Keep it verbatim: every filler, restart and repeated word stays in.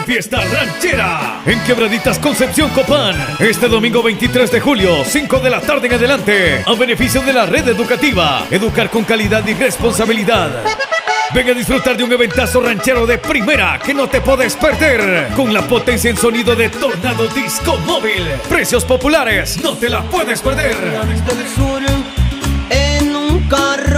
Fiesta Ranchera en Quebraditas Concepción Copán. Este domingo veintitrés de julio, cinco de la tarde en adelante, a beneficio de la red educativa. Educar con calidad y responsabilidad. Ven a disfrutar de un eventazo ranchero de primera que no te puedes perder. Con la potencia en sonido de Tornado Disco Móvil. Precios populares, no te la puedes perder. En un carro